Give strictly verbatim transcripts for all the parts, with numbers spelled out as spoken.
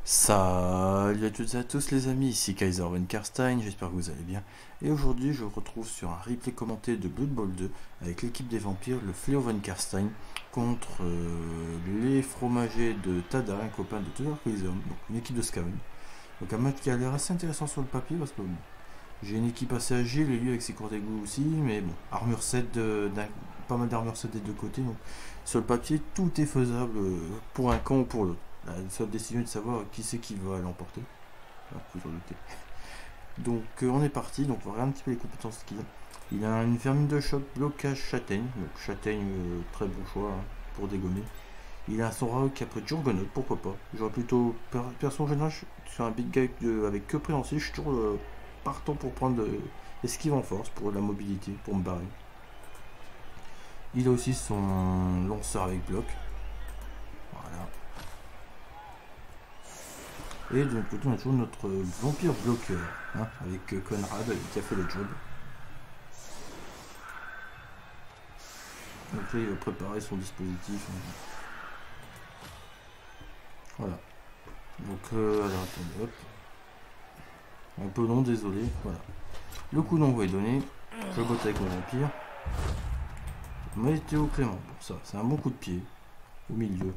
Salut à toutes et à tous les amis, ici Kaiser Von Karstein, j'espère que vous allez bien. Et aujourd'hui je vous retrouve sur un replay commenté de Blood Bowl deux avec l'équipe des vampires, le Fléau Von Karstein, contre euh, les fromagers de Tada, un copain de Tudor Coliseum, donc une équipe de Skaven. Donc un match qui a l'air assez intéressant sur le papier parce que bon, j'ai une équipe assez agile et lui avec ses cours d'égout aussi, mais bon, armure sept, de, pas mal d'armure sept des deux côtés, donc sur le papier tout est faisable pour un camp ou pour l'autre. La seule décision est de savoir qui c'est qui va l'emporter. Donc euh, on est parti, donc on va regarder un petit peu les compétences qu'il a. Il a une vermine de choc, blocage châtaigne, donc châtaigne euh, très bon choix hein, pour dégommer. Il a son Raok qui a pris Jurgonoth, pourquoi pas. J'aurais plutôt, per, perso en général, sur un big guy euh, avec que préhensi, je suis toujours euh, partant pour prendre euh, esquive en force, pour la mobilité, pour me barrer. Il a aussi son lanceur avec bloc. Voilà. Et de l'autre côté, on a toujours notre vampire bloqueur, hein, avec Conrad qui a fait le job. Donc là, il va préparer son dispositif. Voilà. Donc, euh, alors attendez, hop. Un peu long, désolé. Voilà. Le coup d'envoi est donné. Je botte avec mon vampire. Météo Clément. Bon, ça, c'est un bon coup de pied. Au milieu.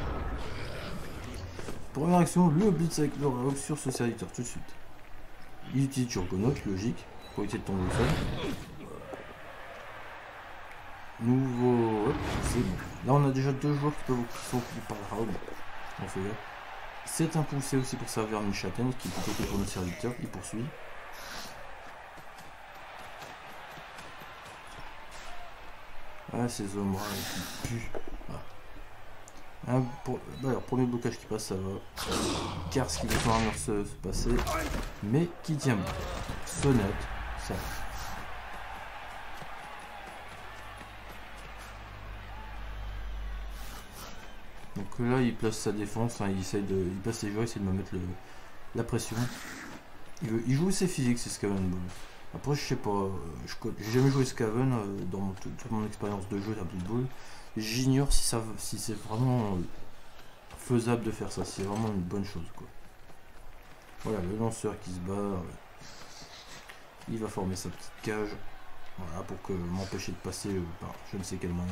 Première action, le blitz avec le Raok sur ce serviteur tout de suite. Il utilise Jurgonoth, logique, pour éviter de tomber au sol. Nouveau. Hop, c'est bon. Là, on a déjà deux joueurs qui, peuvent, qui sont occupés par le Raok. On fait là. C'est impulsé aussi pour servir une châtaigne qui est plutôt que pour notre serviteur. Il poursuit. Ah, ces hommes là qui puent. Ah. Un, pour, alors, premier blocage qui passe, ça va. Car ce qui va quand même se, se passer. Mais qui tient bon. Sonnette, ça va. Donc là, il place sa défense, hein, il essaye de, il place ses joueurs, il essaie de me mettre le, la pression. Il, veut, il joue ses physiques, c'est Skaven. Après, je sais pas, j'ai jamais joué Skaven euh, dans mon, toute mon expérience de jeu à Blood Bowl. J'ignore si, ça, si c'est vraiment faisable de faire ça, c'est vraiment une bonne chose, quoi. Voilà, le lanceur qui se bat, il va former sa petite cage, voilà, pour que m'empêcher de passer euh, par je ne sais quel moyen.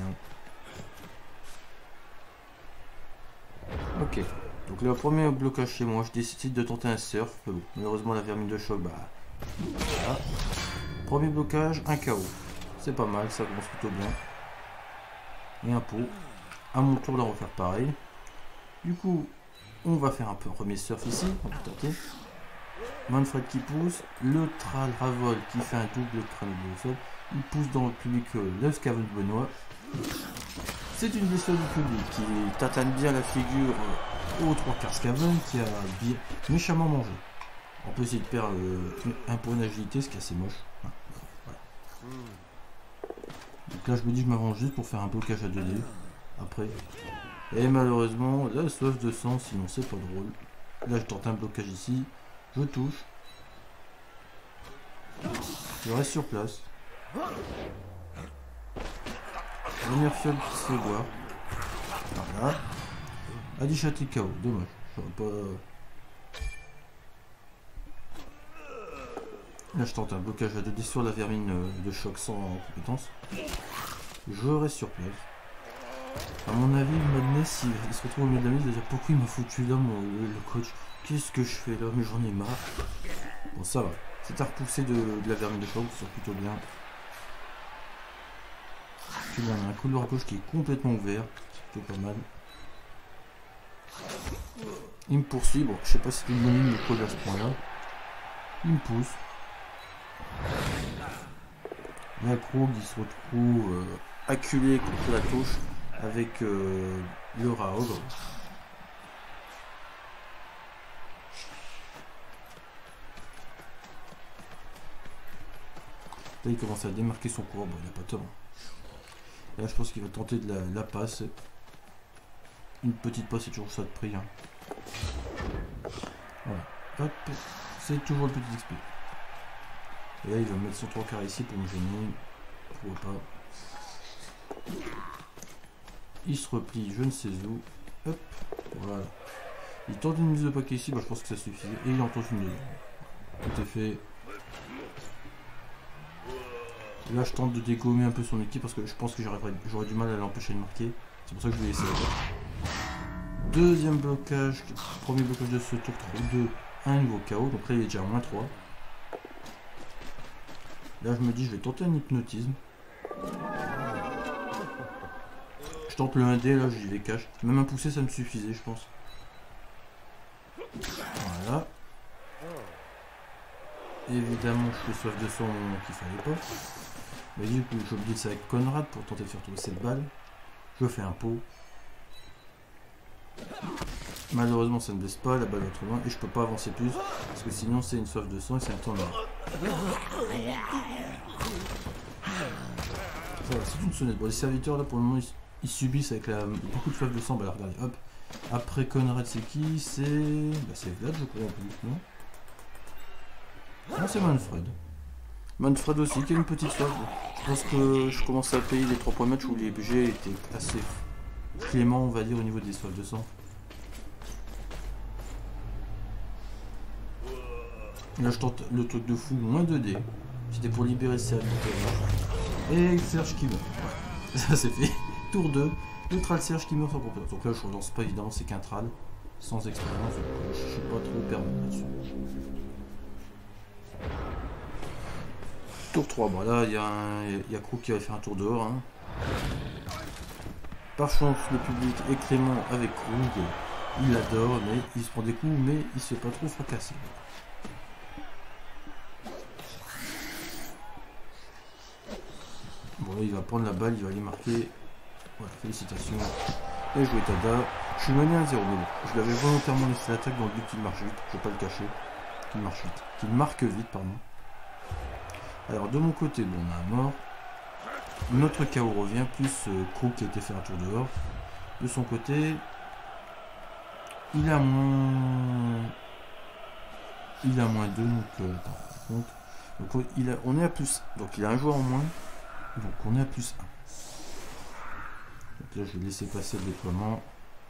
Ok, donc le premier blocage chez moi, je décide de tenter un surf, mais bon, malheureusement la vermine de choc, bah voilà. Premier blocage, un K O, c'est pas mal, ça commence plutôt bien. Et un pot, à mon tour de refaire pareil. Du coup, on va faire un peu un premier surf ici, on va tenter. Manfred qui pousse, le Tral Ravol qui fait un double crâne au sol, il pousse dans le public euh, le Skaven Benoît. C'est une blessure du public qui tatane bien la figure aux trois quarts Skaven qui a bien méchamment mangé. On peut essayer de perdre euh, un point d'agilité, ce qui est assez moche. Voilà. Donc là je me dis que je m'avance juste pour faire un blocage à deux D après. Et malheureusement la soif de sang, sinon c'est pas drôle. Là je tente un blocage ici, je touche. Je reste sur place. Première fiole qui se fait voir. Voilà. Adichat K O, dommage. J'aurais pas. Là je tente un blocage à deux D sur la vermine de choc sans compétence. Je reste sur place. A mon avis, le Madness, il, il se retrouve au milieu de la mise, il va dire pourquoi il m'a foutu là, mon, le, le coach. Qu'est-ce que je fais là? Mais j'en ai marre. Bon, ça va. C'est à repousser de, de la vermine de choc, c'est plutôt bien. Puis là, on a un couloir à gauche qui est complètement ouvert. C'est plutôt pas mal. Il me poursuit. Bon, je sais pas si c'est une bonne ligne de coller à ce point-là. Il me pousse. La Krog, il se retrouve euh, acculé contre la touche avec euh, le Raog. Là, il commence à démarquer son cours. Bon, il n'a pas tort. Et là, je pense qu'il va tenter de la, la passe. Une petite passe, c'est toujours ça de prix. Hein. Voilà. Hop. C'est toujours le petit X P. Et là, il va mettre son trois quarts ici pour me gêner. Pourquoi pas. Il se replie, je ne sais où. Hop. Voilà. Il tente une mise de paquet ici, bah, je pense que ça suffit. Et il en tente une deuxième. Tout est fait. Et là je tente de dégommer un peu son équipe parce que je pense que j'aurais du mal à l'empêcher de marquer. C'est pour ça que je vais essayer. Deuxième blocage, premier blocage de ce tour deux, un nouveau K O, donc là il est déjà à moins trois. Là je me dis je vais tenter un hypnotisme. Je tente le un D, là j'y vais cash. Même un poussé ça me suffisait je pense. Voilà. Évidemment je fais soif de sang au moment qu'il fallait pas. Mais du coup j'ai oublié ça avec Conrad pour tenter de faire tomber cette balle. Je fais un pot. Malheureusement ça ne blesse pas, la balle va trop loin et je peux pas avancer plus parce que sinon c'est une soif de sang et ça me tourne. Voilà, c'est une sonnette. Bon, les serviteurs là pour le moment ils, ils subissent avec la, beaucoup de soif de sang. Bah là, regardez, hop. Après Conrad c'est qui? C'est bah, c'est Vlad je crois en plus, non? Non c'est Manfred. Manfred aussi qui a une petite soif. Je pense que je commence à payer les trois points match où les budgets étaient assez clément on va dire au niveau des soifs de sang. Là je tente le truc de fou, moins deux D. C'était pour libérer Serge. Et Serge qui meurt. Ça c'est fait. Tour deux. Neutral Serge qui meurt sans compétence. Donc là je relance pas évidemment, c'est qu'un tral. Sans expérience. Donc je suis pas trop permis là-dessus. Tour trois. Bon là il y a, un... y a Krug qui va faire un tour dehors. Hein. Par chance le public est clément avec Krug. Il adore mais il se prend des coups mais il se fait pas trop fracasser. Bon là il va prendre la balle, il va aller marquer. Voilà, félicitations. Et jouer Tada. Je suis mené à zéro, mais bon, je l'avais volontairement laissé l'attaque dans le but qu'il marche vite, je vais pas le cacher. Qu'il marche vite. Qu'il marque vite, pardon. Alors de mon côté, bon on a un mort. Notre K O revient, plus euh, Krug qui a été fait un tour dehors. De son côté, il a moins. Il a moins deux, donc euh, attends, donc, donc il a... on est à plus. Donc il a un joueur en moins. Donc on est à plus un. Donc là je vais laisser passer le déploiement.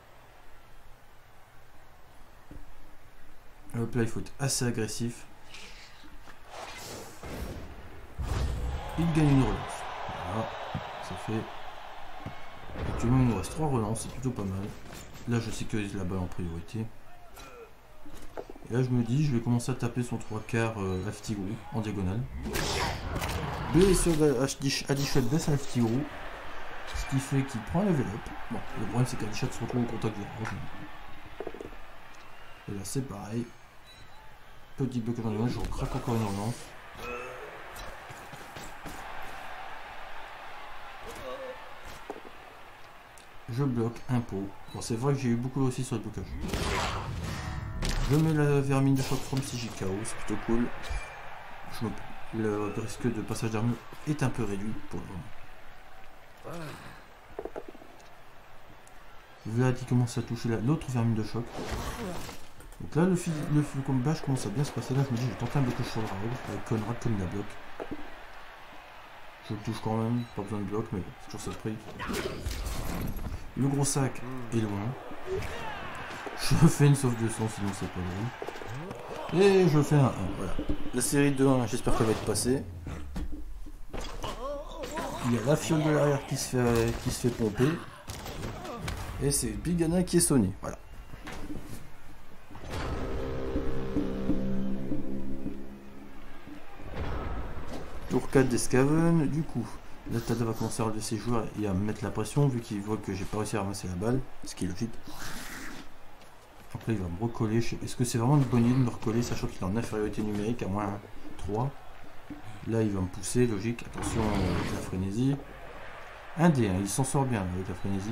Hop là il faut être assez agressif. Il gagne une relance. Voilà, c'est fait. Actuellement il nous reste trois relances, c'est plutôt pas mal. Là je sécurise la balle en priorité. Et là je me dis je vais commencer à taper son trois quarts euh, à F-Tigrou en diagonale. Blessure d'Adichat baisse à F-Tigrou. Ce qui fait qu'il prend la level up. Bon, le problème c'est qu'Adichat se retrouve au contact de la roche. Et là c'est pareil. Petit blocage en diagonale, je recraque encore une relance. Je bloque un pot. Bon c'est vrai que j'ai eu beaucoup aussi sur le blocage. Je mets la vermine de choc from C J K O, c'est plutôt cool. Je me... Le risque de passage d'armure est un peu réduit pour le moment. Vlad qui commence à toucher l'autre vermine de choc. Donc là le, fil... le combat commence à bien se passer. Là je me dis je vais tenter un blocage sur le rail avec Conrad comme il la bloque. Je le touche quand même, pas besoin de bloc mais bon, c'est toujours ça le prix. Le gros sac est loin. Je fais une sauve de sang sinon c'est pas drôle. Et je fais un un, voilà. La série de un, j'espère qu'elle va être passée. Il y a la fiole de l'arrière qui se fait qui se fait pomper. Et c'est Bigana qui est sonné. Voilà. Tour quatre d'Escaven, du coup. Là Tada va commencer à relever ses joueurs et à me mettre la pression vu qu'il voit que j'ai pas réussi à ramasser la balle, ce qui est logique. Après il va me recoller. Est-ce que c'est vraiment une bonne idée de me recoller sachant qu'il est en infériorité numérique à moins trois? Là il va me pousser, logique. Attention avec la frénésie. Un dé, hein, il s'en sort bien avec la frénésie.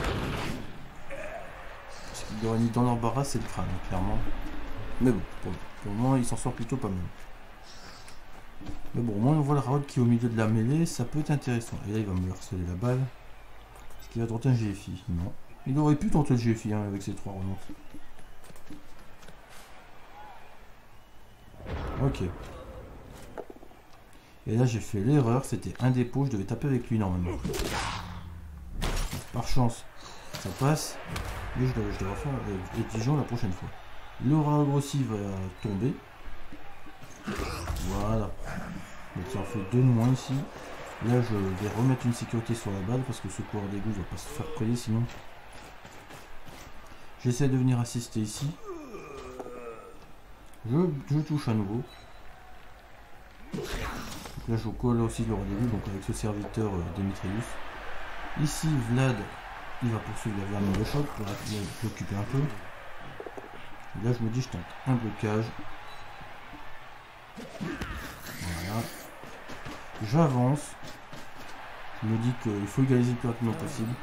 Ce qui doit être dans l'embarras c'est le crâne, clairement. Mais bon, pour, pour le moment il s'en sort plutôt pas mal. Mais bon, au moins on voit le Raoul qui est au milieu de la mêlée, ça peut être intéressant. Et là il va me harceler la balle. Est-ce qu'il va tenter un G F I? Non. Il aurait pu tenter le G F I hein, avec ses trois relances. Ok. Et là j'ai fait l'erreur, c'était un dépôt, je devais taper avec lui normalement. Par chance, Ça passe. Mais je dois, je dois faire euh, exigeant la prochaine fois. Le Raogre aussi va tomber. Voilà. Donc ça en fait deux de moins ici. Là je vais remettre une sécurité sur la balle parce que ce coureur d'égout ne va pas se faire prier sinon. J'essaie de venir assister ici. Je, je touche à nouveau. Donc là je colle aussi le roi d'égout, donc avec ce serviteur euh, Demetrius. Ici Vlad il va poursuivre la vermine de choc pour l'occuper un peu. Et là je me dis je tente un blocage. Voilà. J'avance. Je me dis qu'il faut égaliser le plus rapidement possible.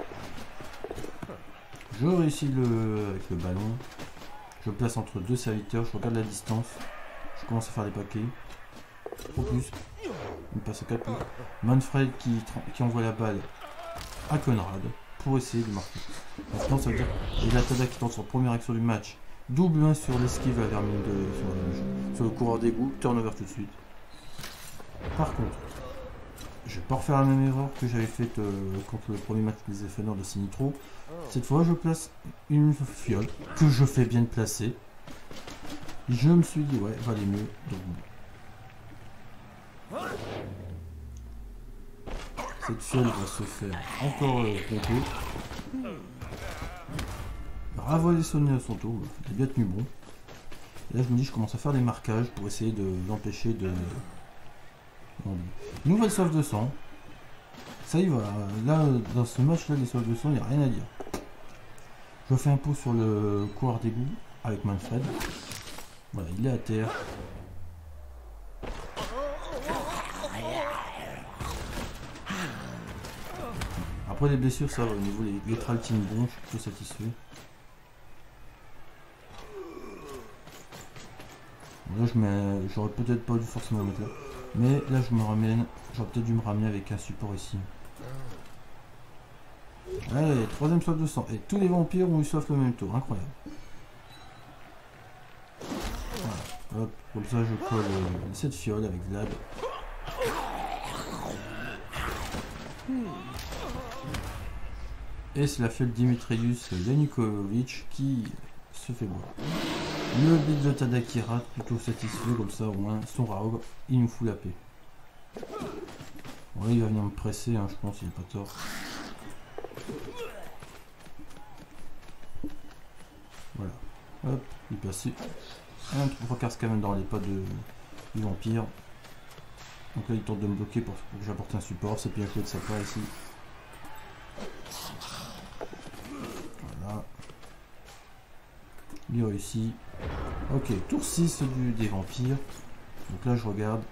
Je réussis le avec le ballon. Je me place entre deux serviteurs. Je regarde la distance. Je commence à faire des paquets. Au plus. Il me passe à quatre pouces. Manfred qui, qui envoie la balle à Conrad pour essayer de marquer. Maintenant ça veut dire que la Tada qui tente son première action du match. Double un sur l'esquive à vermine de sur, sur le coureur d'égout. Turnover tout de suite. Par contre, je vais pas refaire la même erreur que j'avais faite euh, contre le premier match des F N R de Sinitro. Cette fois, je place une fiole que je fais bien placer. Je me suis dit, ouais, valait mieux. Donc, cette fiole va se faire encore euh, pomper. Ravoiser sonner à son tour, il a bien tenu bon. Et là, je me dis, je commence à faire des marquages pour essayer de l'empêcher de. Nouvelle soif de sang. Ça y va. Là, dans ce match-là, des soifs de sang, il n'y a rien à dire. Je fais un pot sur le coureur d'égout avec Manfred. Voilà, il est à terre. Après les blessures, ça va. Au niveau des Létraltines, bon, je suis plutôt satisfait. Là, je mets. J'aurais peut-être pas dû forcément mettre là. Mais là je me ramène, j'aurais peut-être dû me ramener avec un support ici. Allez, troisième soif de sang. Et tous les vampires ont eu soif le même tour, incroyable. Voilà. Hop, comme ça je colle euh, cette fiole avec Vlad. Et c'est la fiole Dimitrius Yanukovych qui se fait boire. Le bit de Tada qui rate, plutôt satisfait, comme ça au moins son Raogre, il nous fout la paix. Bon, là, il va venir me presser, hein, je pense, il n'a pas tort. Voilà, hop, il est passé. Un trois quarts quand même dans les pas de, du vampire. Donc là, il tente de me bloquer pour, pour que j'apporte un support, c'est bien joué de sa part ici. Voilà. Il réussit. Ok, tour six du, des vampires. Donc là je regarde.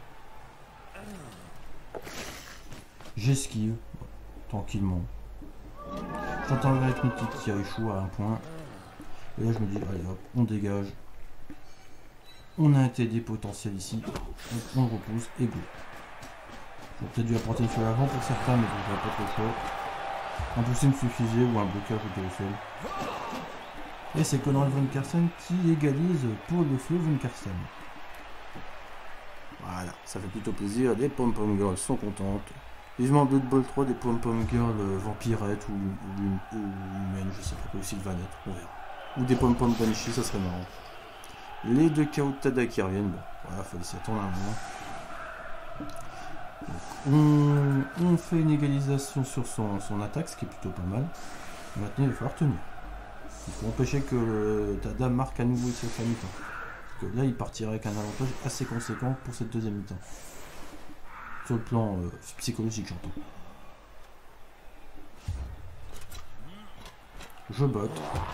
J'esquive. Tranquillement. J'entends l'arithmétique qui a échoué à un point. Et là je me dis, allez hop, on dégage. On a un T D potentiel ici. Donc on le repousse et go. J'aurais peut-être dû apporter une fiole avant pour certains, mais je n'avais pas trop le choix. Un pousser me suffisait ou un blocage au sol. Et c'est Conrad von Karsten qui égalise pour le feu von Karsten. Voilà, ça fait plutôt plaisir. Les pom-pom girls sont contentes. Vivement Blood Bowl trois, des pom-pom girls euh, vampirettes ou, ou, ou, ou humaines, je sais pas, ou sylvanettes, on verra. Ou des pom-pom banshee, ça serait marrant. Les deux K O de Tada qui reviennent, bon, voilà, fallait s'y attendre un moment. Donc, on, on fait une égalisation sur son, son attaque, ce qui est plutôt pas mal. Maintenant, il va falloir tenir. Il faut empêcher que euh, Tada marque à nouveau sur sa mi-temps. Parce que là, il partirait avec un avantage assez conséquent pour cette deuxième mi-temps. Sur le plan euh, psychologique, j'entends. Je botte.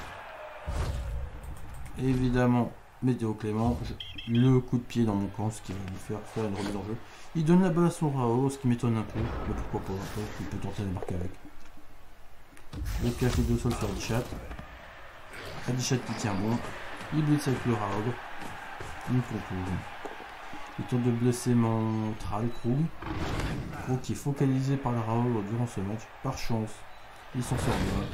Évidemment, Météo Clément, je... le coup de pied dans mon camp, ce qui va lui faire faire une remise en jeu. Il donne la balle à son Rao, ce qui m'étonne un peu. Mais pourquoi pas, après, il peut tenter de marquer avec. Le café de sol sur Adichat. Adichat qui tient bon. Il blesse avec le Raog. Une conclusion. Il tente de blesser mon Thrall, Krug. Krug qui est focalisé par le Raog durant ce match. Par chance, il s'en sort bien.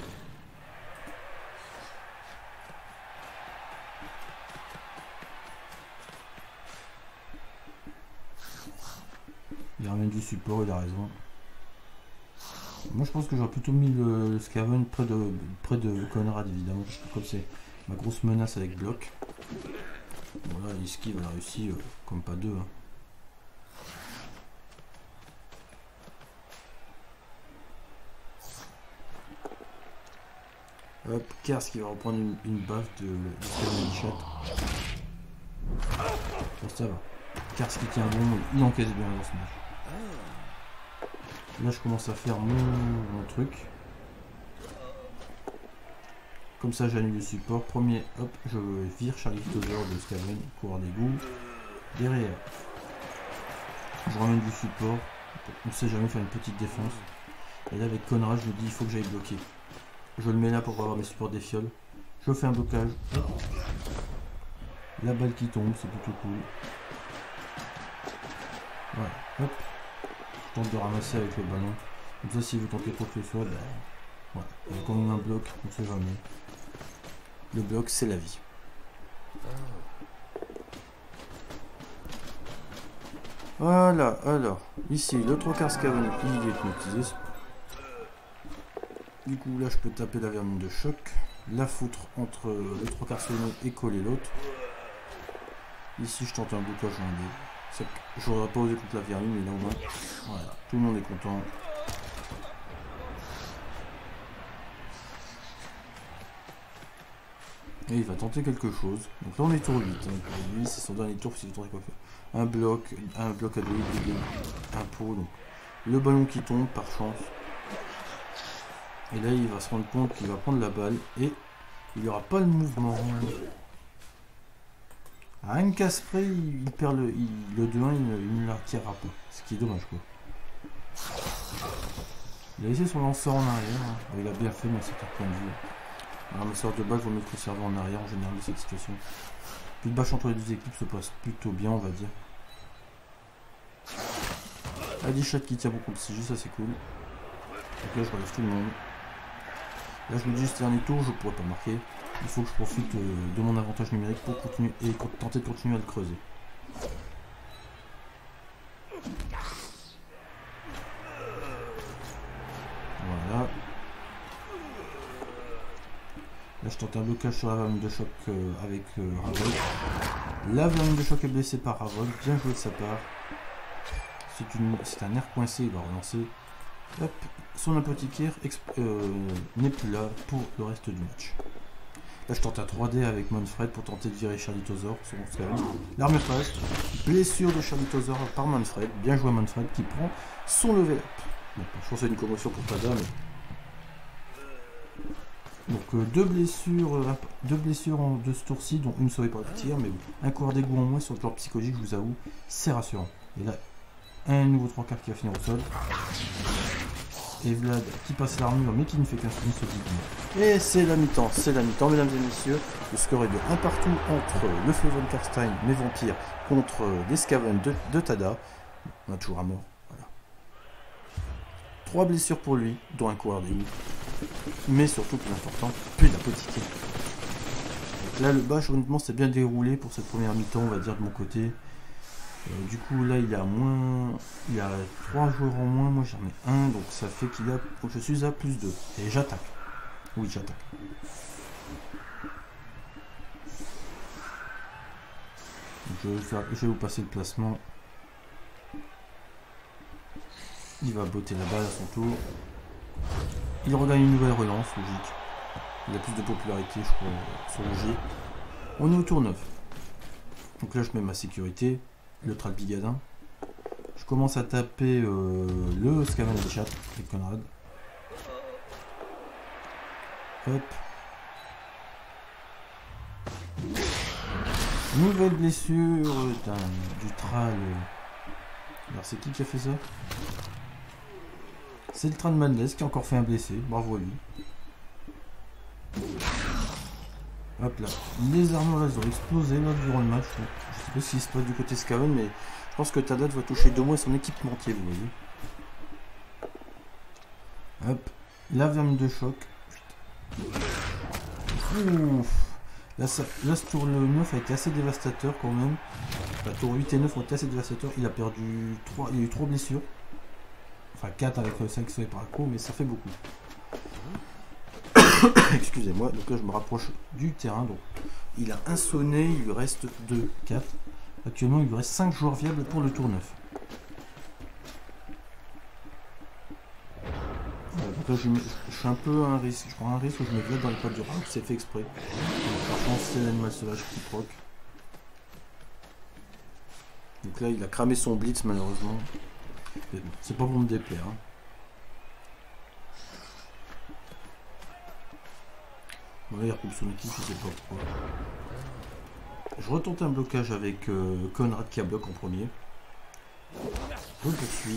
Il ramène du support, il a raison. Moi je pense que j'aurais plutôt mis le, le Skaven près de, près de Conrad évidemment, comme c'est ma grosse menace avec bloc. Voilà, l'esquive elle a réussi euh, comme pas deux. Hein. Hop, Kars qui va reprendre une, une baffe de, de Skaven Chat. Bon, ça va. Kars qui tient bon, il encaisse bien dans ce match. Là je commence à faire mon, mon truc. Comme ça j'annule le support. Premier, hop, je vire Charlitosaur de Skaven, coureur d'égout. Derrière, je ramène du support. On ne sait jamais faire une petite défense. Et là avec Conrad je me dis il faut que j'aille bloquer. Je le mets là pour avoir mes supports des fioles. Je fais un blocage. Hop. La balle qui tombe, c'est plutôt cool. Voilà, hop. Je tente de ramasser avec le ballon. Comme ça, si vous tentez quoi que ce soit, ben, voilà. Il y a quand même un bloc, on ne sait jamais. Le bloc, c'est la vie. Voilà, alors, ici, le trois quarts Skaven, il est hypnotisé. Du coup, là, je peux taper la vermine de choc. La foutre entre le trois quarts sonné et coller l'autre. Ici, je tente un blocage en deux. Je n'aurais pas osé contre la vermine, mais là au moins, voilà, tout le monde est content. Et il va tenter quelque chose. Donc là on est tour huit. Hein. Lui c'est son dernier tour s'il veut tenter quoi faire. Un bloc, un bloc à deux, un pot. Donc le ballon qui tombe par chance. Et là il va se rendre compte qu'il va prendre la balle et il n'y aura pas le mouvement. À un casse près, il perd le, il, le deux un, il, il ne la retirera pas. Ce qui est dommage quoi. Il a laissé son lanceur en arrière. Hein. Il a bien fait, mais c'est un point de vue. Un ramasseur de balles vaut mieux le conserver en arrière en général de cette situation. Plus de bâche entre les deux équipes se passe plutôt bien, on va dire. Adichat qui tient beaucoup de C G, ça c'est cool. Donc là je relève tout le monde. Là je me dis, ce dernier tour, je pourrais pas marquer. Il faut que je profite euh, de mon avantage numérique pour continuer et tenter de continuer à le creuser. Voilà. Là je tente un blocage sur la vermine de choc euh, avec euh, Ravog. La vermine de choc est blessée par Ravog. Bien joué de sa part. C'est un air coincé, il va relancer. Hop. Son apothicaire euh, n'est plus là pour le reste du match. Là je tente un trois D avec Manfred pour tenter de virer Charlitosaur sur mon Skaven. L'arme passe. Blessure de Charlitosaur par Manfred. Bien joué Manfred qui prend son level up. Bon, je pense que c'est une commotion pour Tada, mais... Donc euh, deux blessures euh, deux blessures en, de ce tour-ci, dont une sauvée par le tir, mais bon, un coureur d'égout en moins sur le genre psychologique, je vous avoue, c'est rassurant. Et là, un nouveau trois quarts qui va finir au sol. Et Vlad qui passe l'armure mais qui ne fait qu'un sprint ce Et c'est la mi-temps, c'est la mi-temps mesdames et messieurs. Le score est de un partout entre le fleuve von Karstein, mes vampires, contre les Skaven de, de Tada. On a toujours un mort. Voilà. Trois blessures pour lui, dont un coureur d'égout. Mais surtout, plus important, plus d'apothicaire. Là, le bash, honnêtement, c'est bien déroulé pour cette première mi-temps, on va dire, de mon côté. Euh, du coup, là, il y a moins... Il y a trois joueurs en moins, moi j'en ai un, donc ça fait qu'il a... Je suis à plus deux. Et j'attaque. Oui, j'attaque. Je vais, faire... je vais vous passer le placement. Il va botter la balle à son tour. Il regagne une nouvelle relance, logique. Il a plus de popularité, je crois, sur le G. On est au tour neuf. Donc là, je mets ma sécurité, le Tral Bigadin. Je commence à taper euh, le Skaven des chats avec Conrad. Hop. Nouvelle blessure du Tral. Alors, c'est qui qui a fait ça? C'est le train de Madness qui a encore fait un blessé, bravo à lui. Hop là, les armures là, elles ont explosé là durant le match. Je sais pas ce qui se passe du côté Skaven, mais je pense que Tada va toucher deux mois son équipementier, vous voyez. Hop, la vermine de choc. Ouf. Là, ça, là, ce tour neuf a été assez dévastateur quand même. La tour huit et neuf ont été assez dévastateurs. Il a perdu trois, il y a eu trois blessures. Enfin quatre avec cinq sauts par coup, mais ça fait beaucoup. Excusez-moi, donc là je me rapproche du terrain. Donc il a un sonné, il lui reste deux, quatre. Actuellement il lui reste cinq joueurs viables pour le tour neuf. Voilà, donc là je, me, je suis un peu à un risque, je prends un risque où je me viole dans les pattes du rat, c'est fait exprès. Donc, par contre c'est l'animal sauvage qui proc. Donc là il a cramé son blitz malheureusement. Bon, c'est pas pour me déplaire. Hein. Bon, là il recoupe son équipe, je sais pas pourquoi. Je retente un blocage avec euh, Conrad qui a bloqué en premier. Je le poursuis.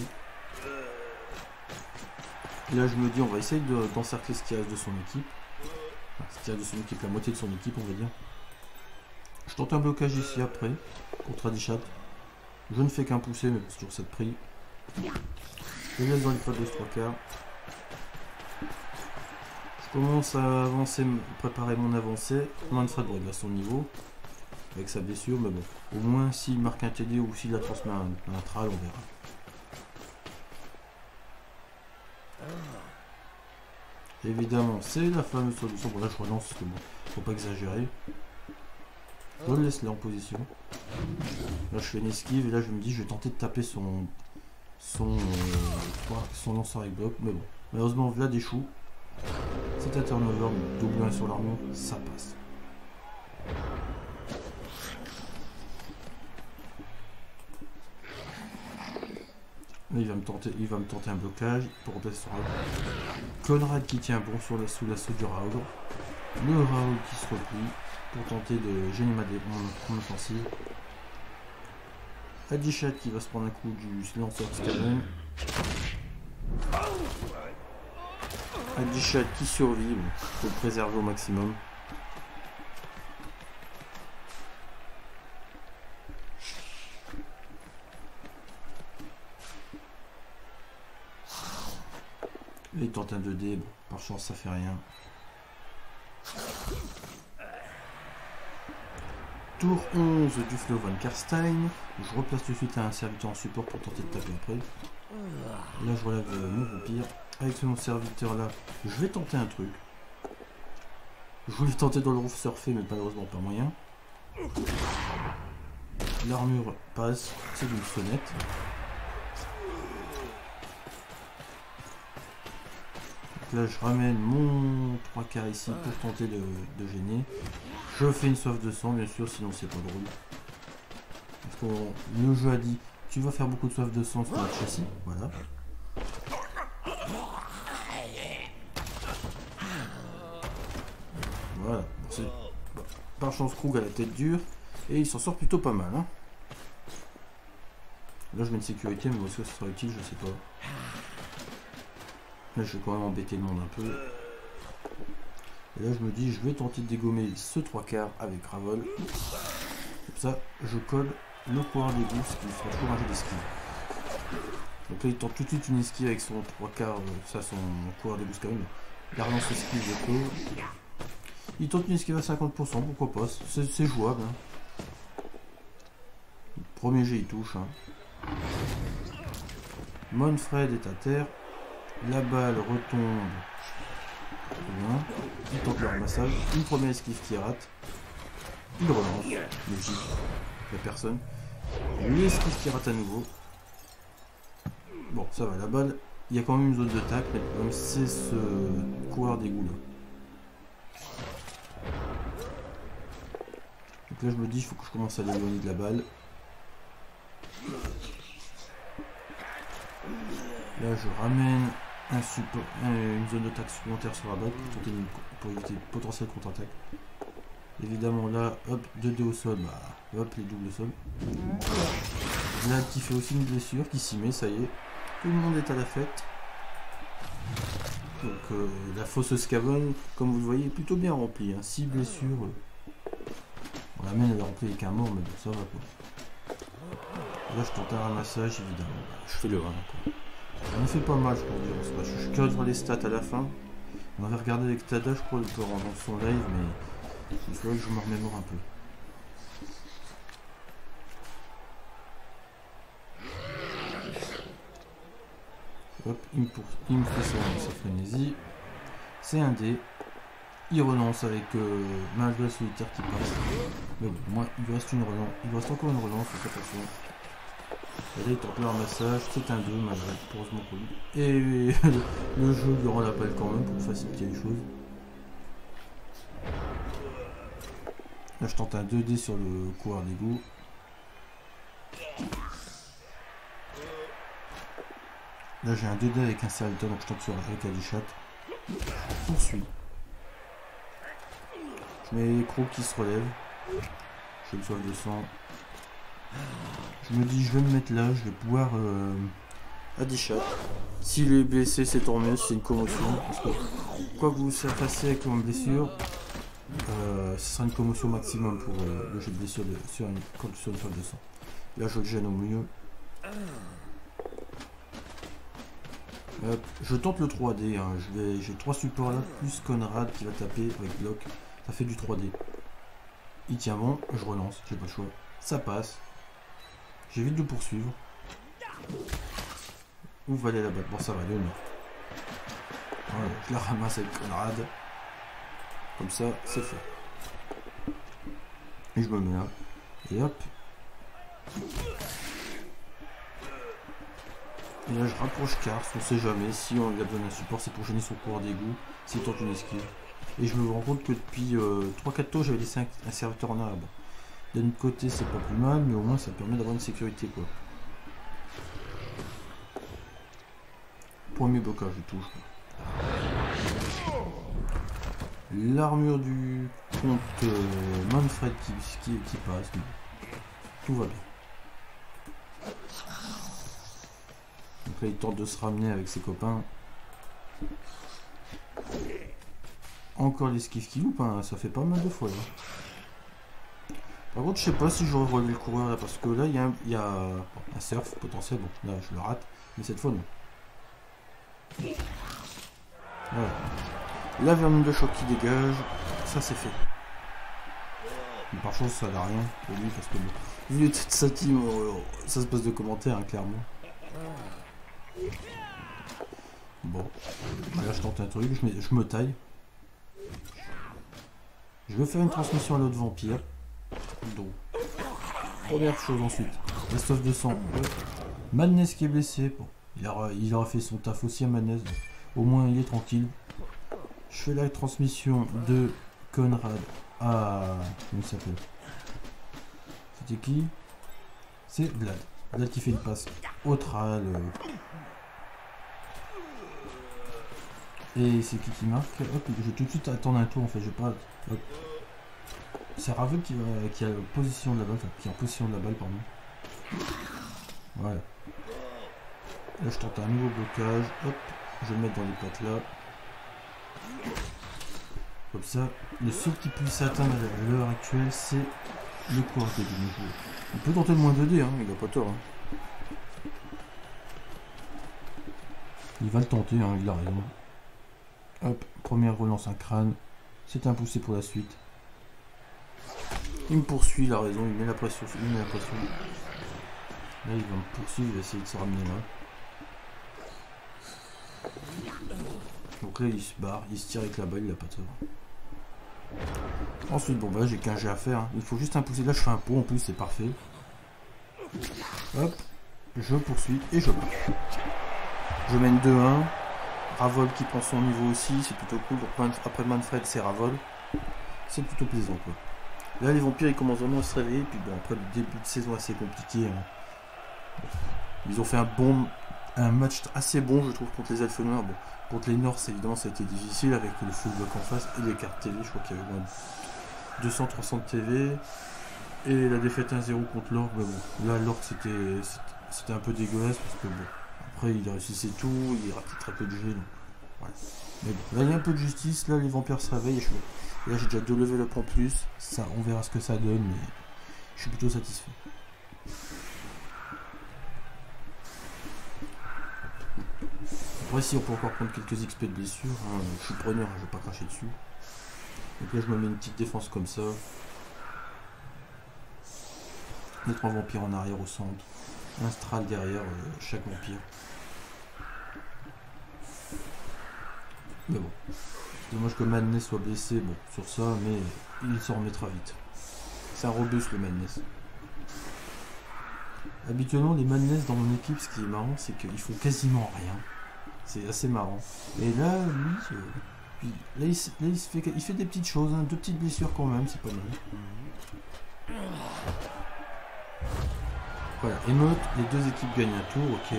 Et là je me dis on va essayer d'encercler de, ce qui reste de son équipe. Enfin, ce qui reste de son équipe, la moitié de son équipe on va dire. Je tente un blocage ici après, contre Adichat. Je ne fais qu'un pousser mais c'est toujours cette prix. Je laisse dans les pattes de ce trois quarts. Je commence à avancer, préparer mon avancée. Manfred il a son niveau. Avec sa blessure, mais bon. Au moins s'il marque un T D ou s'il la transmet à un, un tral, on verra. Évidemment, c'est la fameuse solution. Bon là je relance parce que bon, faut pas exagérer. Je le laisse là en position. Là je fais une esquive et là je me dis je vais tenter de taper son son, euh, son lanceur avec bloc. Mais bon, malheureusement Vlad échoue. C'est un turnover, double un sur l'armure, ça passe. Là, il va me tenter, il va me tenter un blocage pour remplacer son Raoul. Conrad qui tient bon sur la, sous l'assaut du Raoul. Le Raoul qui se replie pour tenter de gêner ma mon offensive. Adichat qui va se prendre un coup du lanceur Scaven. Adichat qui survit, il faut le préserver au maximum. Là, il tente un deux D, bon, par chance ça fait rien. Tour onze du Flo von Karstein. Je replace tout de suite un serviteur en support pour tenter de taper après. Là je relève euh, mon vampire. Avec ce mon serviteur là, je vais tenter un truc. Je voulais tenter dans le roof surfer mais malheureusement pas moyen. L'armure passe, c'est d'une sonnette. Là je ramène mon trois quarts ici pour tenter de, de gêner. Je fais une soif de sang bien sûr, sinon c'est pas drôle. Parce que le jeu a dit tu vas faire beaucoup de soif de sang sur notre châssis, voilà. Voilà, bon, par chance Krug a la tête dure et il s'en sort plutôt pas mal. Hein. Là je mets une sécurité mais est-ce que ça sera utile, je sais pas. Là je vais quand même embêter le monde un peu. Et là je me dis je vais tenter de dégommer ce trois quarts avec Ravol. Comme ça je colle le coureur des gousses qui fera toujours un jeu d'esquive. Donc là il tente tout de suite une esquive avec son trois quarts, ça son coureur des gousses quand même. Il relance l'esquive de clos. Il tente une esquive à cinquante pour cent, pourquoi pas, c'est jouable. Hein. Le premier jet il touche. Hein. Manfred est à terre. La balle retombe. Bien. Il tente le ramassage. Une première esquive qui rate. Il relance. Logique. Il n'y a personne. L'esquive qui rate à nouveau. Bon, ça va. La balle, il y a quand même une zone de tacle. Mais le problème, c'est ce coureur d'égout là. Donc là, je me dis, il faut que je commence à l'éloigner de la balle. Là, je ramène un support, une zone d'attaque supplémentaire sur la balle pour, tenter une, pour éviter une potentielle contre-attaque. Évidemment, là, hop, deux dés au sol, bah, hop, les doubles au sol. Là, qui fait aussi une blessure, qui s'y met, ça y est. Tout le monde est à la fête. Donc, euh, la fosse Scaven, comme vous le voyez, est plutôt bien remplie. Hein. six blessures. On l'amène à la remplie avec un mort, mais bon, ça va quoi. Là, je tente un ramassage, évidemment. Je fais le un. Quoi. Ça me fait pas mal, je peux dire. Je suis curieux de voir les stats à la fin. On avait regardé avec Tada, je crois, le dans son live, mais il faudrait que je me remémore un peu. Hop, il me, pour... il me fait ça, sa frénésie. C'est un dé. Il relance avec euh, malgré le solitaire qui passe. Mais bon, moi, il lui reste une relance. Il lui reste encore une relance, faites attention. Et là, il tente le ramassage. C'est un deux, malgré, heureusement pour lui. Et le jeu lui rend la balle quand même pour faciliter les choses. Là, je tente un deux dés sur le coureur d'égout. Là, j'ai un deux dés avec un serviteur, donc je tente sur avec Adichat. Je poursuis. Je mets les crocs qui se relèvent. J'ai une soif de sang. Je me dis, je vais me mettre là, je vais pouvoir euh, Adichat. S'il est blessé, c'est tant mieux, c'est une commotion. Parce que quoi que vous fassiez avec une blessure, euh, ce sera une commotion maximum pour euh, le jeu de blessure de, sur, une, sur une soif de sang. Là, je le gêne au mieux. Hop, je tente le trois D, hein. J'ai trois supports là, plus Conrad qui va taper avec bloc. Ça fait du trois D. Il tient bon, je relance, j'ai pas le choix. Ça passe. J'évite de poursuivre. Où va aller la balle? Bon, ça va, le nez. Voilà, je la ramasse avec Conrad. Comme ça, c'est fait. Et je me mets là. Et hop. Et là, je rapproche Kars, on sait jamais. Si on lui a besoin d'un support, c'est pour gêner son coureur d'égout. S'il tente une esquive. Et je me rends compte que depuis euh, trois quatre tours, j'avais laissé un, un serviteur en arbre. D'un autre côté, c'est pas plus mal, mais au moins ça permet d'avoir une sécurité, quoi. Premier blocage, je touche. L'armure du comte euh, Manfred qui, qui, qui passe. Tout va bien. Donc là, il tente de se ramener avec ses copains. Encore l'esquive qui loupe, hein, ça fait pas mal de fois là. Par contre, je sais pas si j'aurais relevé le coureur là, parce que là, il y a un, il y a un surf potentiel. Bon, là, je le rate, mais cette fois, non. Voilà. La vermine de choc qui dégage, ça c'est fait. Mais par chance, ça n'a rien pour lui, parce que bon, vu toute sa team, oh, ça se passe de commentaires, hein, clairement. Bon, là, je tente un truc, je, mets, je me taille. Je vais faire une transmission à l'autre vampire. Donc, première chose ensuite, la soif de sang. Madness qui est blessé. Bon, il aura, il aura fait son taf aussi à Madness. Donc, au moins, il est tranquille. Je fais la transmission de Conrad à... Comment il s'appelle? C'était qui? C'est Vlad. Vlad qui fait une passe au Tral. Et c'est qui qui marque? Hop, je vais tout de suite attendre un tour en fait. Je vais pas... Hop. C'est Ravel qui, va, qui a la position de la balle, enfin, qui est en position de la balle, pardon. Voilà. Là, je tente un nouveau blocage. Hop, je vais le mettre dans les pattes là. Comme ça, le seul qui puisse atteindre à l'heure actuelle, c'est le coureur de nouveau. On peut tenter le moins deux dés, hein, il a pas tort. Hein. Il va le tenter, hein, il a raison. Hop, première relance un crâne. C'est un poussé pour la suite. Il me poursuit, il a raison, il met la pression, il met la pression. Là, il va me poursuivre, il va essayer de se ramener là. Donc là, il se barre, il se tire avec la balle, il a pas tort. Ensuite, bon bah j'ai qu'un jet à faire. Hein. Il faut juste un poussé. Là, je fais un pot en plus, c'est parfait. Hop, je poursuis et je marche. Je mène deux un. Ravol qui prend son niveau aussi, c'est plutôt cool. Donc, après Manfred, c'est Ravol. C'est plutôt plaisant quoi. Là, les vampires ils commencent vraiment à se réveiller. Puis bon, après le début de saison assez compliqué, hein. Ils ont fait un bon, un match assez bon, je trouve, contre les Elfes Noirs. Bon, contre les Norse, évidemment, ça a été difficile avec le full block en face et les cartes T V. Je crois qu'il y avait moins deux cents trois cents de T V. Et la défaite un zéro contre l'Orc. Mais bon, là, l'Orc c'était c'était un peu dégueulasse parce que bon, après il réussissait tout, il ratait très peu de jeux. Voilà. Mais bon, là il y a un peu de justice. Là, les vampires se réveillent. Et je... Là, j'ai déjà deux level up en plus. Ça, on verra ce que ça donne, mais je suis plutôt satisfait. Après, si on peut encore prendre quelques X P de blessure, hein, je suis preneur, hein, je vais pas cracher dessus. Donc là, je me mets une petite défense comme ça. Les trois vampires en arrière au centre. Un Stral derrière euh, chaque vampire. Mais bon, dommage que Madness soit blessé, bon, sur ça, mais il s'en remettra vite. C'est un robuste le Madness. Habituellement, les Madness dans mon équipe, ce qui est marrant, c'est qu'ils font quasiment rien. C'est assez marrant. Et là, lui, euh, puis, là, il, là il, se fait, il fait des petites choses, hein, deux petites blessures quand même, c'est pas mal. Voilà, émeute, les deux équipes gagnent un tour, ok.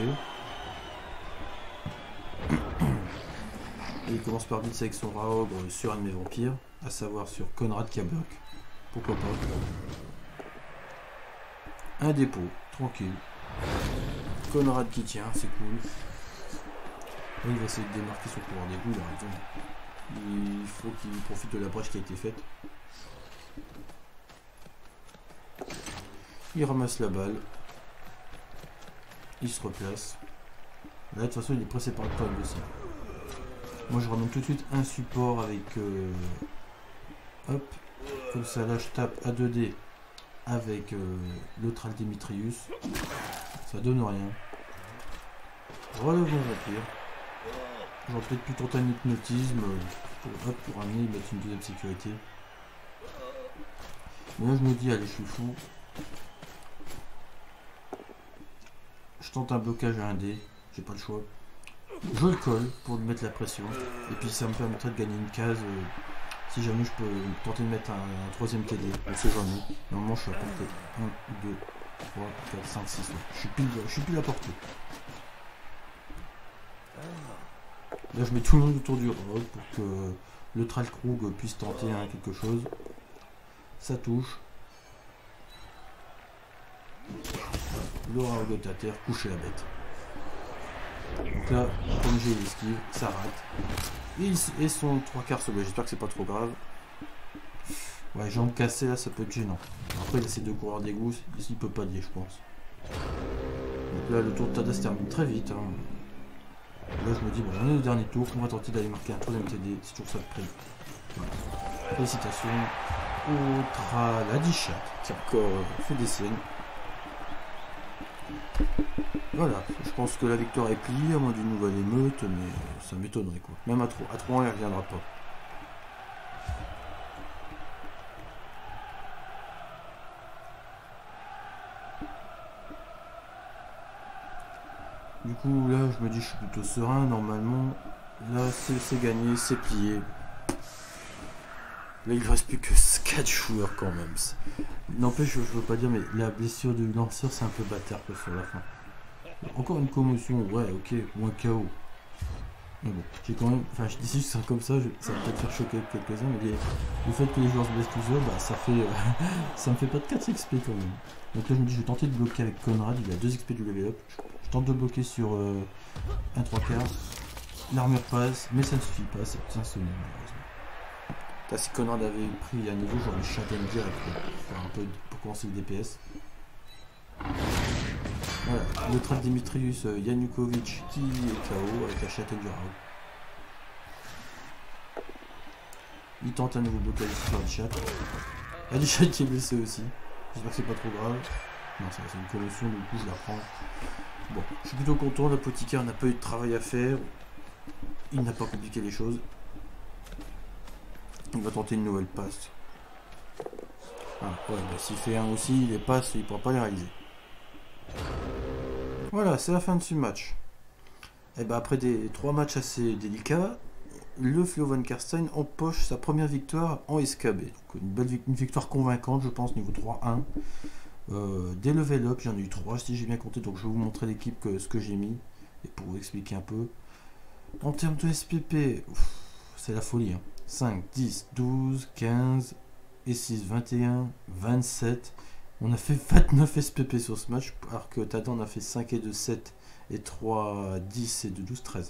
Et il commence par blitz avec son Raogre sur un de mes vampires, à savoir sur Conrad qui a bloc. Pourquoi pas. Un dépôt, tranquille. Conrad qui tient, c'est cool. Et il va essayer de démarquer son pouvoir d'égout, il a raison. Il faut qu'il profite de la brèche qui a été faite. Il ramasse la balle. Il se replace. Là, de toute façon, il est pressé par le temps aussi. Moi, je ramène tout de suite un support avec... Euh, hop. Comme ça, là, je tape à deux D avec euh, l'autre Aldemitrius. Ça donne rien. Relevons vampire. J'aurais peut-être pu tenter un hypnotisme pour, hop, pour amener, mettre une deuxième sécurité. Mais là, je me dis, allez, je suis fou. Je tente un blocage à un dé. J'ai pas le choix. Je le colle pour lui mettre la pression. Et puis ça me permettrait de gagner une case. Euh, si jamais je peux tenter de mettre un, un troisième T D. On sait jamais. Normalement je suis à portée. un, deux, trois, quatre, cinq, six. Ouais. Je suis pile, je suis pile à portée. Là je mets tout le monde autour du rogue pour que le Trallkrug puisse tenter hein, quelque chose. Ça touche. Le rogue est à terre, coucher la bête. Donc là, comme j'ai l'esquive, ça rate. Et, et son trois quarts se bat. J'espère que c'est pas trop grave. Ouais, jambes cassées là, ça peut être gênant. Après, il essaie de courir d'égout, il peut pas dire, je pense. Donc là, le tour de Tada se termine très vite. Hein. Là, je me dis, bon, on est au dernier tour, on va tenter d'aller marquer un troisième T D. C'est toujours ça de prix. Voilà. Félicitations au Traladichat qui a encore fait des siennes. Voilà, je pense que la victoire est pliée, à moins d'une nouvelle émeute, mais ça m'étonnerait quoi. Même à trois, à trois, elle ne reviendra pas. Du coup, là, je me dis, je suis plutôt serein, normalement. Là, c'est gagné, c'est plié. Là, il ne reste plus que quatre joueurs quand même. N'empêche, je veux pas dire, mais la blessure du lanceur, c'est un peu bâtard quoi, sur la fin. Encore une commotion, ouais, ok, ou un K O. Mais bon, j'ai quand même. Enfin, je dis si c'est comme ça, je, ça va peut-être faire choquer quelques-uns, mais les, le fait que les joueurs se blessent tout seuls, bah, ça fait. Euh, ça me fait pas de quatre X P quand même. Donc là, je me dis, je vais tenter de bloquer avec Conrad, il a deux X P du level up. Je, je tente de bloquer sur euh, un trois quarts. L'armure passe, mais ça ne suffit pas, c'est un semi malheureusement. Là, si Conrad avait pris un niveau, j'aurais châtain direct pour, un peu, pour commencer le D P S. Voilà, le track Dimitrius euh, Yanukovych qui est K O avec la châtaigne du Raoult. Il tente un nouveau blocage sur le chat. Il y a des chats qui est blessé aussi. J'espère que c'est pas trop grave. Non, c'est une commotion, du coup je la prends. Bon, je suis plutôt content, l'apothicaire n'a pas eu de travail à faire. Il n'a pas compliqué les choses. Il va tenter une nouvelle passe. Ah ouais, bah, s'il fait un aussi, les passes, il ne pourra pas les réaliser. Voilà, c'est la fin de ce match. Et ben après des trois matchs assez délicats, le Flo Van Karstein empoche sa première victoire en S K B. Donc une, belle, une victoire convaincante, je pense, niveau trois un. Euh, des level up, j'en ai eu trois si j'ai bien compté, donc je vais vous montrer l'équipe, que, ce que j'ai mis, et pour vous expliquer un peu. En termes de S P P, c'est la folie. Hein. cinq, dix, douze, quinze, et six, vingt et un, vingt-sept. On a fait vingt-neuf S P P sur ce match, alors que Tada on a fait cinq et deux, sept, et trois, dix, et deux, douze, treize.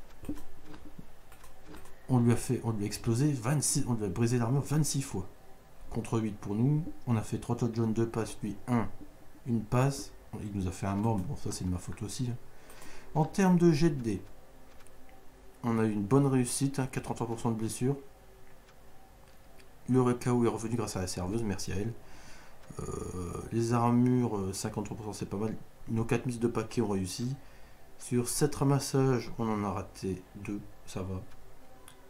On lui a fait, on lui a explosé vingt-six, on lui a brisé l'armure vingt-six fois. Contre huit pour nous. On a fait trois touchdowns, deux passes, lui un, une passe. Il nous a fait un mort, mais bon ça c'est de ma faute aussi. Hein. En termes de jet de dés, on a eu une bonne réussite, hein, quatre-vingt-trois pour cent de blessure. Le K O est revenu grâce à la serveuse, merci à elle. Euh, les armures, cinquante-trois pour cent c'est pas mal. Nos quatre mises de paquet ont réussi. Sur sept ramassages, on en a raté deux, ça va.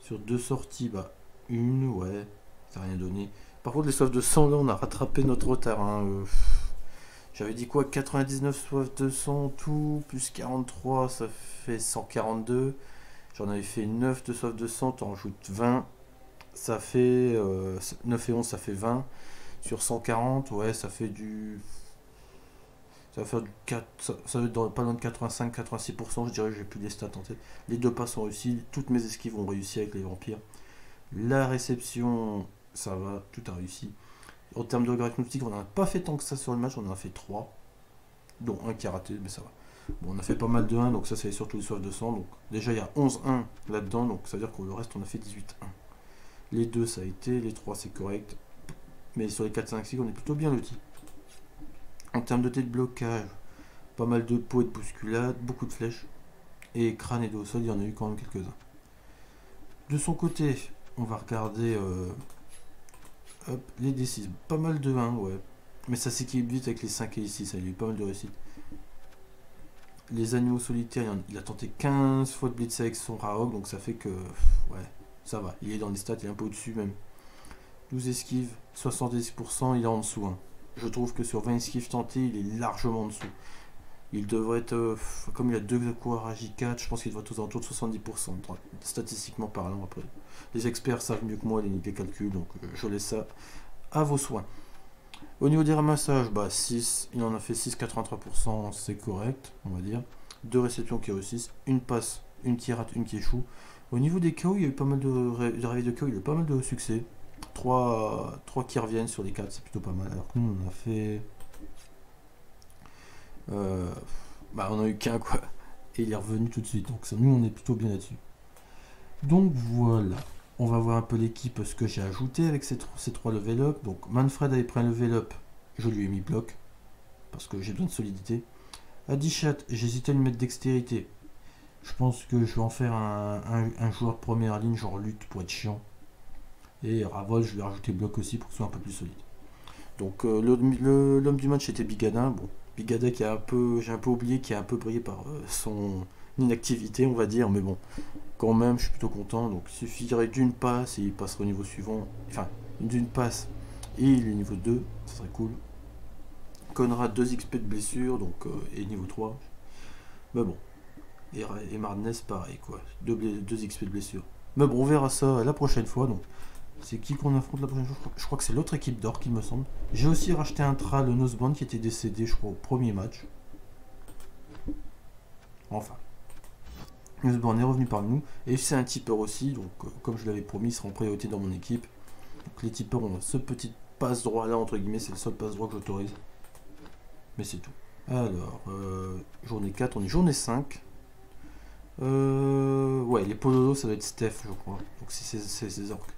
Sur deux sorties, bah, une, ouais, ça n'a rien donné. Par contre, les soifs de sang, là, on a rattrapé notre retard. Hein. Euh, J'avais dit quoi, quatre-vingt-dix-neuf soifs de sang, tout, plus quarante-trois, ça fait cent quarante-deux. J'en avais fait neuf de soif de sang, t'en rajoutes vingt. Ça fait euh, neuf et onze, ça fait vingt. Sur cent quarante, ouais, ça fait du... Ça va faire du quatre, ça, ça va être dans, pas loin de quatre-vingt-cinq à quatre-vingt-six pour cent, je dirais, j'ai plus les stats en tête. Les deux passes ont réussi, toutes mes esquives ont réussi avec les vampires. La réception, ça va, tout a réussi. En termes de diagnostic, on n'a pas fait tant que ça sur le match, on en a fait trois. Dont un qui a raté, mais ça va. Bon, on a fait pas mal de un, donc ça c'est surtout les soifs de sang. Donc déjà il y a onze un là-dedans, donc ça veut dire que le reste on a fait dix-huit un. Les deux ça a été, les trois c'est correct. Mais sur les quatre, cinq, six, on est plutôt bien lotis. En termes de tête de blocage, pas mal de pots et de bousculades, beaucoup de flèches. Et crâne et dos au sol, il y en a eu quand même quelques-uns. De son côté, on va regarder euh, hop, les D six. Pas mal de un, ouais. Mais ça s'équilibre vite avec les cinq et les six, il y a eu pas mal de réussite. Les animaux solitaires, il a tenté quinze fois de blitz avec son Raog, donc ça fait que, ouais, ça va. Il est dans les stats, il est un peu au-dessus même. douze esquives, soixante-dix pour cent, il est en dessous. Hein. Je trouve que sur vingt esquives tentées, il est largement en dessous. Il devrait être, euh, comme il a deux coureurs à J quatre, je pense qu'il devrait être aux alentours de soixante-dix pour cent, statistiquement parlant. Après, les experts savent mieux que moi les, les calculs, donc euh, je laisse ça à vos soins. Au niveau des ramassages, bah six, il en a fait six, quatre-vingt-trois pour cent, c'est correct, on va dire. Deux réceptions qui réussissent, une passe, une qui rate, une qui échoue. Au niveau des K O, il y a eu pas mal de, de réveils de K O, il y a eu pas mal de succès. trois qui reviennent sur les quatre, c'est plutôt pas mal. Alors que nous, on a fait... Euh, bah, on a eu qu'un, quoi. Et il est revenu tout de suite. Donc ça, nous, on est plutôt bien là-dessus. Donc voilà. On va voir un peu l'équipe, ce que j'ai ajouté avec ces, ces trois level up. Donc Manfred avait pris un level up. Je lui ai mis bloc. Parce que j'ai besoin de solidité. Adichat, j'hésitais à lui mettre dextérité. Je pense que je vais en faire un, un, un joueur de première ligne, genre lutte pour être chiant. Et Ravol, je vais rajouter bloc aussi pour que ce soit un peu plus solide. Donc euh, l'homme du match était Bigada. Bon, Bigada qui a un peu, j'ai un peu oublié, qui a un peu brillé par euh, son inactivité, on va dire. Mais bon, quand même, je suis plutôt content. Donc il suffirait d'une passe et il passerait au niveau suivant. Enfin, d'une passe et il est niveau deux, ça serait cool. Conrad, deux X P de blessure, donc euh, et niveau trois. Mais bon. Et, et Marnez, pareil, quoi. deux X P de blessure. Mais bon, on verra ça la prochaine fois. Donc, c'est qui qu'on affronte la prochaine fois? Je crois, je crois que c'est l'autre équipe d'or, qui me semble. J'ai aussi racheté un Tra, le Noseband, qui était décédé, je crois, au premier match. Enfin. Noseband est revenu parmi nous. Et c'est un tipeur aussi, donc euh, comme je l'avais promis, il sera en priorité dans mon équipe. Donc les tipeurs ont ce petit passe droit là, entre guillemets, c'est le seul passe droit que j'autorise. Mais c'est tout. Alors, euh, journée quatre, on est journée cinq. Euh, ouais, les Pololo, ça doit être Steph, je crois. Donc si c'est ces orques.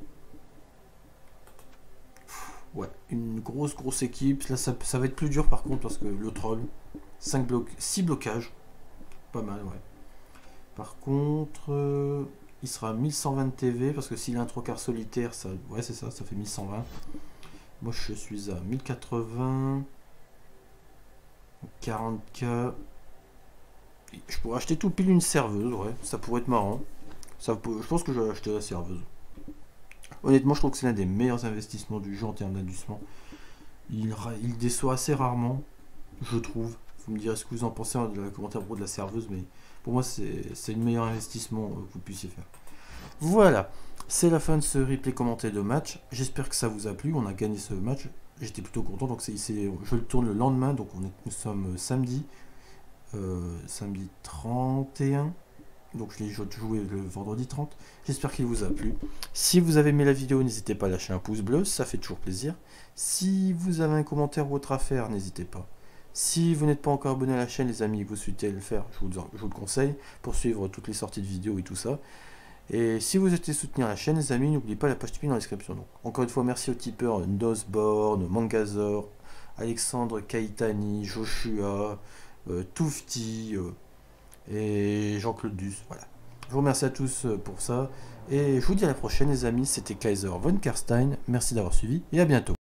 Ouais, une grosse grosse équipe. Là, ça, ça va être plus dur par contre parce que le troll, cinq blocs, six blocages. Pas mal, ouais. Par contre, euh, il sera à mille cent vingt T V parce que s'il a un trois quarts solitaire, ça, ouais, c'est ça, ça fait mille cent vingt. Moi, je suis à mille quatre-vingts. quarante K. Je pourrais acheter tout pile une serveuse, ouais, ça pourrait être marrant. Ça, je pense que je vais acheter la serveuse. Honnêtement, je trouve que c'est l'un des meilleurs investissements du jeu en termes d'investissement. Il, il déçoit assez rarement, je trouve. Vous me direz ce que vous en pensez dans le commentaire de la serveuse, mais pour moi, c'est le meilleur investissement que vous puissiez faire. Voilà, c'est la fin de ce replay commenté de match. J'espère que ça vous a plu. On a gagné ce match. J'étais plutôt content. Donc, c'est je le tourne le lendemain. Donc, on est, nous sommes samedi. Euh, samedi trente et un. Donc je l'ai joué le vendredi trente. J'espère qu'il vous a plu. Si vous avez aimé la vidéo, n'hésitez pas à lâcher un pouce bleu, ça fait toujours plaisir. Si vous avez un commentaire ou autre à faire, n'hésitez pas. Si vous n'êtes pas encore abonné à la chaîne, les amis, vous souhaitez le faire, je vous, je vous le conseille, pour suivre toutes les sorties de vidéos et tout ça. Et si vous souhaitez soutenir la chaîne, les amis, n'oubliez pas la page Tipeee dans la description. Donc, encore une fois, merci aux tipeurs Nosborn, Mangazor, Alexandre Kaitani, Joshua, euh, Toufti, euh, et Jean-Claude Duss, voilà. Je vous remercie à tous pour ça, et je vous dis à la prochaine les amis, c'était Kaiser von Karstein, merci d'avoir suivi, et à bientôt.